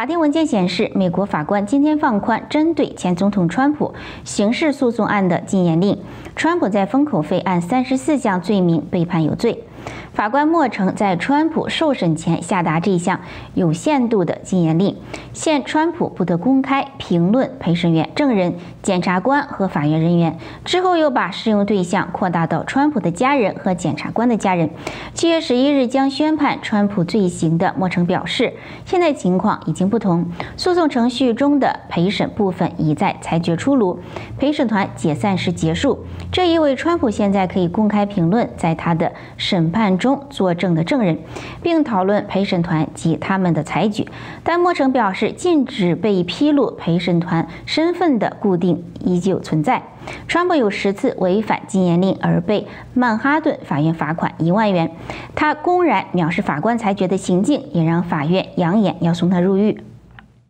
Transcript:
法庭文件显示，美国法官今天放宽针对前总统川普刑事诉讼案的禁言令。川普在封口费案34项罪名被判有罪。法官莫城在川普受审前下达这项有限度的禁言令，限川普不得公开评论陪审员、证人、检察官和法院人员。之后又把适用对象扩大到川普的家人和检察官的家人。7月11日将宣判川普罪行的莫城表示，现在情况已经不同，诉讼程序中的陪审部分已在裁决出炉，陪审团解散时结束。这意味川普现在可以公开评论在他的审判中作证的证人，并讨论陪审团及他们的裁决。但莫城表示，禁止被披露陪审团身份的固定依旧存在。川普有10次违反禁言令而被曼哈顿法院罚款1万元。他公然藐视法官裁决的行径，也让法院扬言要送他入狱。